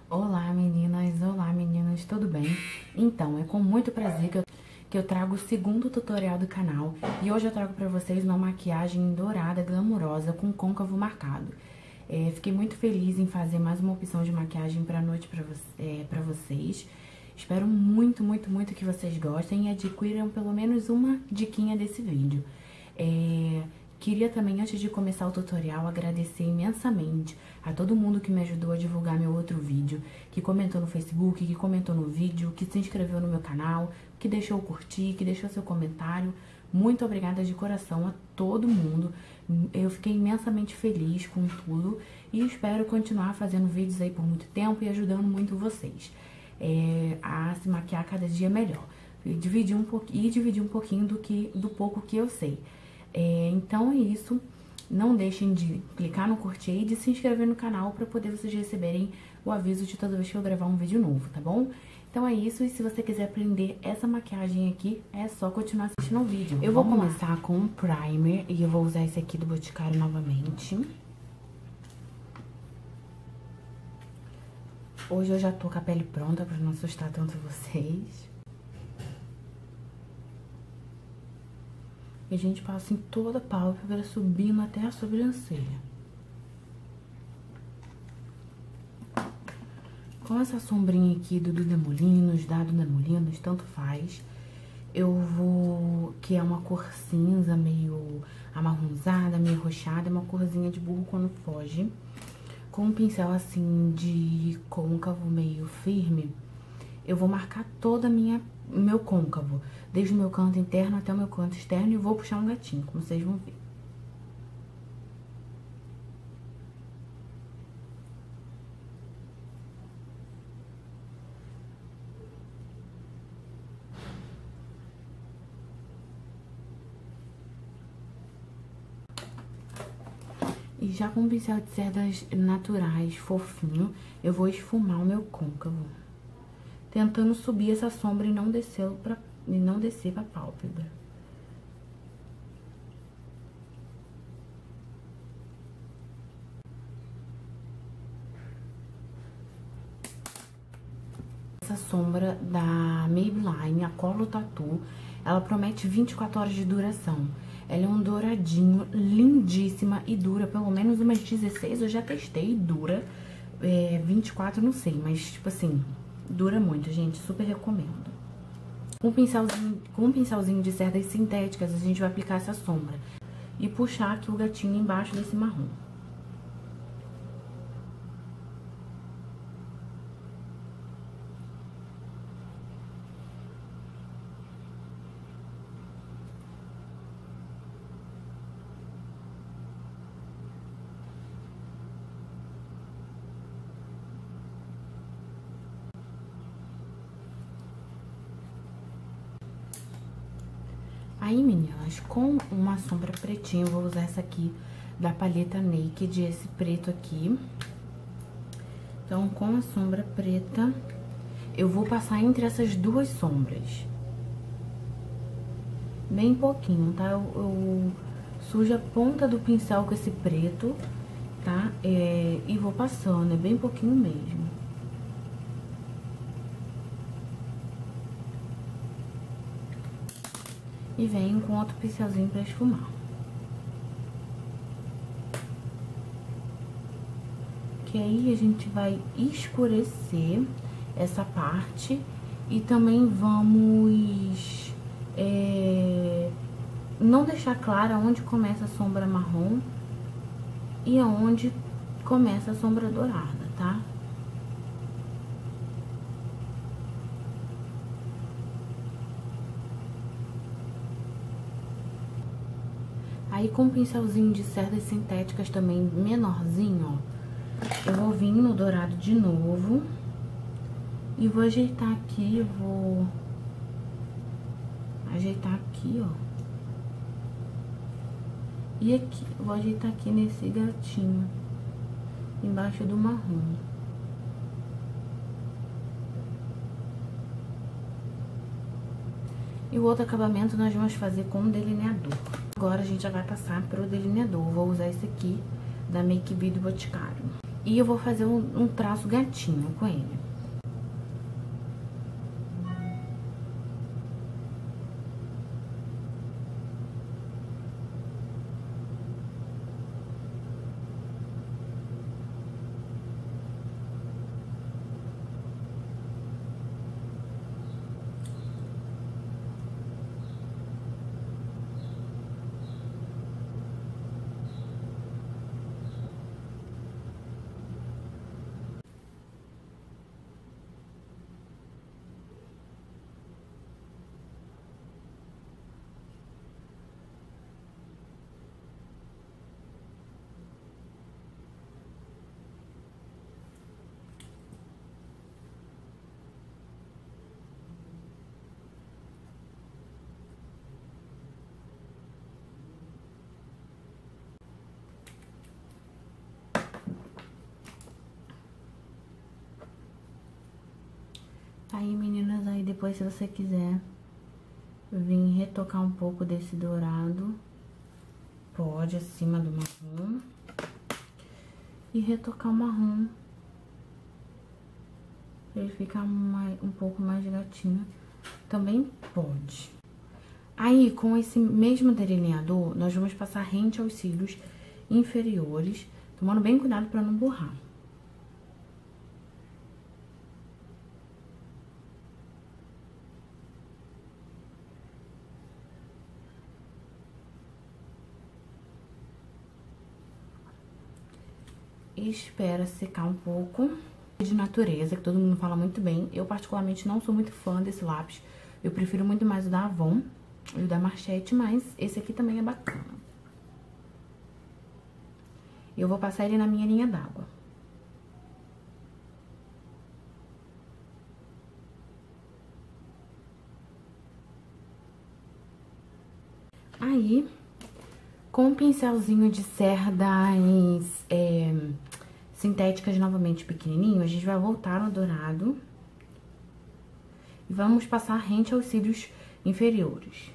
Olá meninas, tudo bem? Então, é com muito prazer que eu trago o segundo tutorial do canal. E hoje eu trago pra vocês uma maquiagem dourada, glamurosa, com côncavo marcado. Fiquei muito feliz em fazer mais uma opção de maquiagem pra noite pra vocês. Espero muito que vocês gostem e adquiram pelo menos uma diquinha desse vídeo. Queria também, antes de começar o tutorial, agradecer imensamente a todo mundo que me ajudou a divulgar meu outro vídeo, que comentou no Facebook, que comentou no vídeo, que se inscreveu no meu canal, que deixou o curtir, que deixou seu comentário. Muito obrigada de coração a todo mundo. Eu fiquei imensamente feliz com tudo e espero continuar fazendo vídeos aí por muito tempo e ajudando muito vocês a se maquiar cada dia melhor. E dividir um pouquinho do pouco que eu sei. Então é isso, não deixem de clicar no curtir e de se inscrever no canal para poder vocês receberem o aviso de toda vez que eu gravar um vídeo novo, tá bom? Então é isso, e se você quiser aprender essa maquiagem aqui, é só continuar assistindo o vídeo. Eu vou começar com um primer e eu vou usar esse aqui do Boticário novamente. Hoje eu já tô com a pele pronta para não assustar tanto vocês. E a gente passa em toda a pálpebra, subindo até a sobrancelha. Com essa sombrinha aqui do Demolinos, da Demolinos, tanto faz, eu vou... que é uma cor cinza, meio amarronzada, meio roxada, é uma corzinha de burro quando foge. Com um pincel assim de côncavo meio firme, eu vou marcar toda meu côncavo, desde o meu canto interno até o meu canto externo, e vou puxar um gatinho, como vocês vão ver. E já com um pincel de cerdas naturais, fofinho, eu vou esfumar o meu côncavo, tentando subir essa sombra e não descer pra pálpebra. Essa sombra da Maybelline, a Color Tattoo, ela promete 24 horas de duração. Ela é um douradinho, lindíssima e dura pelo menos umas 16, eu já testei e dura. 24 não sei, mas tipo assim, dura muito, gente, super recomendo. Com um pincelzinho de cerdas sintéticas, a gente vai aplicar essa sombra e puxar aqui o gatinho embaixo desse marrom. Aí, meninas, com uma sombra pretinha, eu vou usar essa aqui da paleta Naked, esse preto aqui. Então, com a sombra preta, eu vou passar entre essas duas sombras. Bem pouquinho, tá? Eu sujo a ponta do pincel com esse preto, tá? E vou passando, é bem pouquinho mesmo. E venho com outro pincelzinho pra esfumar. Que aí a gente vai escurecer essa parte e também vamos não deixar clara onde começa a sombra marrom e aonde começa a sombra dourada, tá? Aí, com um pincelzinho de cerdas sintéticas também menorzinho, ó, eu vou vir no dourado de novo e vou ajeitar aqui, ó. E aqui, eu vou ajeitar aqui nesse gatinho, embaixo do marrom. E o outro acabamento nós vamos fazer com um delineador. Agora a gente já vai passar pro delineador. Vou usar esse aqui da Make Be do Boticário. E eu vou fazer um traço gatinho com ele. Aí, meninas, aí depois, se você quiser vir retocar um pouco desse dourado, pode, acima do marrom. E retocar o marrom, pra ele ficar um pouco mais gatinho, também pode. Aí, com esse mesmo delineador, nós vamos passar rente aos cílios inferiores, tomando bem cuidado pra não borrar. E espera secar um pouco. De natureza, que todo mundo fala muito bem. Eu, particularmente, não sou muito fã desse lápis. Eu prefiro muito mais o da Avon e o da Marchette, mas esse aqui também é bacana. Eu vou passar ele na minha linha d'água. Aí, com um pincelzinho de cerdas sintéticas novamente pequenininho, a gente vai voltar no dourado e vamos passar rente aos cílios inferiores.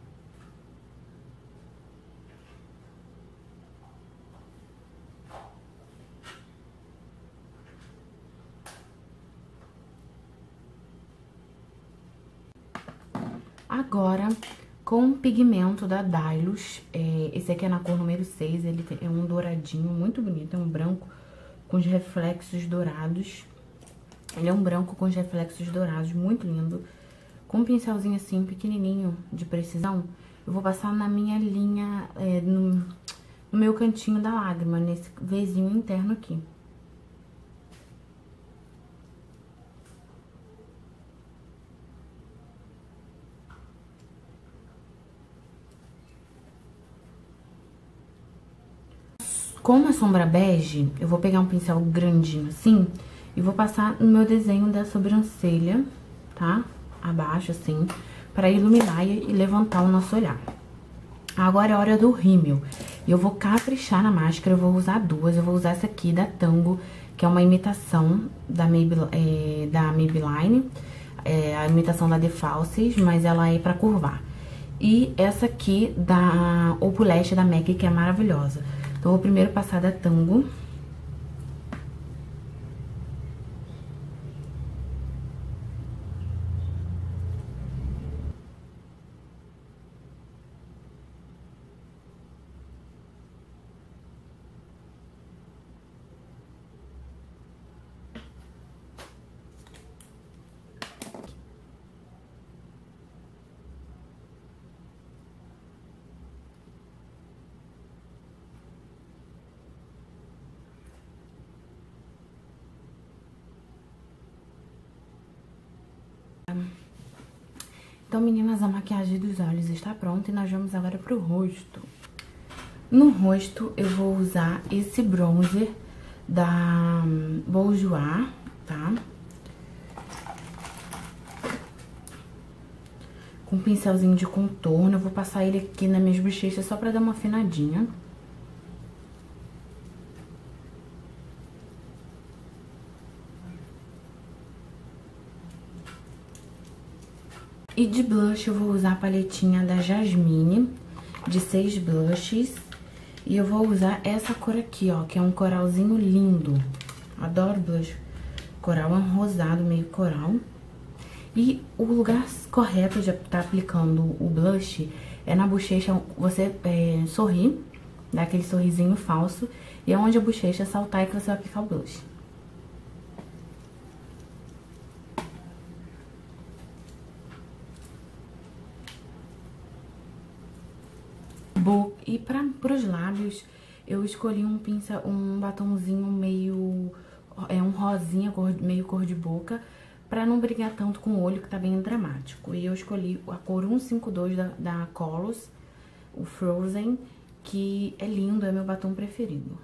Agora, com o pigmento da Dylos, esse aqui é na cor número 6, ele é um douradinho muito bonito, é um branco com os reflexos dourados. Ele é um branco com os reflexos dourados, muito lindo. Com um pincelzinho assim, pequenininho, de precisão, eu vou passar na minha linha, no meu cantinho da lágrima, nesse Vzinho interno aqui. Com uma sombra bege, eu vou pegar um pincel grandinho assim e vou passar no meu desenho da sobrancelha, tá? Abaixo, assim, pra iluminar e levantar o nosso olhar. Agora é a hora do rímel. Eu vou caprichar na máscara, eu vou usar duas. Eu vou usar essa aqui da Tango, que é uma imitação da Maybelline. A imitação da The Falsies, mas ela é pra curvar. E essa aqui da Opuleste da MAC, que é maravilhosa. Então, eu vou primeiro passar da Tango. Então, meninas, a maquiagem dos olhos está pronta e nós vamos agora pro rosto. No rosto, eu vou usar esse bronzer da Bourjois, tá? Com um pincelzinho de contorno, eu vou passar ele aqui nas minhas bochechas só pra dar uma afinadinha. E de blush eu vou usar a paletinha da Jasmine, de 6 blushes. E eu vou usar essa cor aqui, ó, que é um coralzinho lindo. Adoro blush coral, é um rosado meio coral. E o lugar correto de estar aplicando o blush é na bochecha. Você sorrir, dá aquele sorrisinho falso, e é onde a bochecha saltar é que você vai aplicar o blush. E para os lábios, eu escolhi um batomzinho meio... um rosinha, meio cor de boca, pra não brigar tanto com o olho, que tá bem dramático. E eu escolhi a cor 152 da Colors, o Frozen, que é lindo, é meu batom preferido.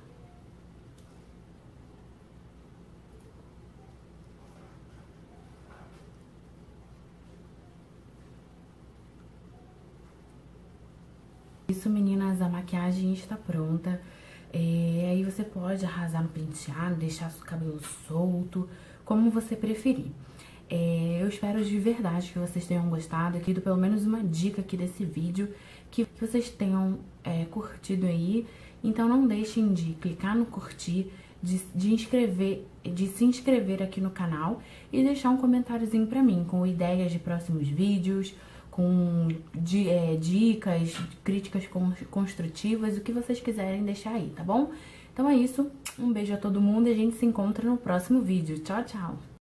Isso, meninas, a maquiagem está pronta. Aí você pode arrasar no penteado, deixar seu cabelo solto, como você preferir. Eu espero de verdade que vocês tenham gostado, que pelo menos uma dica aqui desse vídeo, que vocês tenham curtido aí. Então não deixem de clicar no curtir, de se inscrever aqui no canal e deixar um comentáriozinho pra mim, com ideias de próximos vídeos, com dicas, críticas construtivas, o que vocês quiserem deixar aí, tá bom? Então é isso, um beijo a todo mundo e a gente se encontra no próximo vídeo. Tchau, tchau!